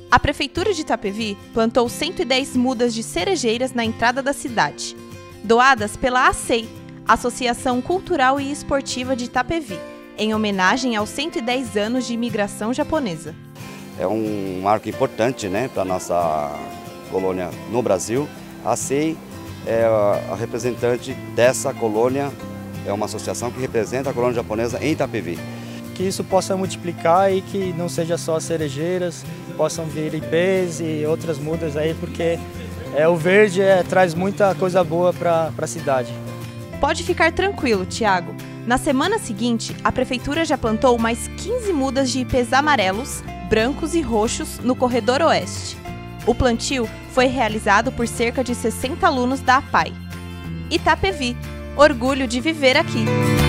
A Prefeitura de Itapevi plantou 110 mudas de cerejeiras na entrada da cidade, doadas pela ACEI, Associação Cultural e Esportiva de Itapevi, em homenagem aos 110 anos de imigração japonesa. É um marco importante, para a nossa colônia no Brasil. A ACEI é a representante dessa colônia, é uma associação que representa a colônia japonesa em Itapevi. Que isso possa multiplicar e que não seja só as cerejeiras, possam vir ipês e outras mudas aí, porque o verde traz muita coisa boa para a cidade. Pode ficar tranquilo, Tiago. Na semana seguinte, a Prefeitura já plantou mais 15 mudas de ipês amarelos, brancos e roxos no corredor oeste. O plantio foi realizado por cerca de 60 alunos da APAI. Itapevi, orgulho de viver aqui!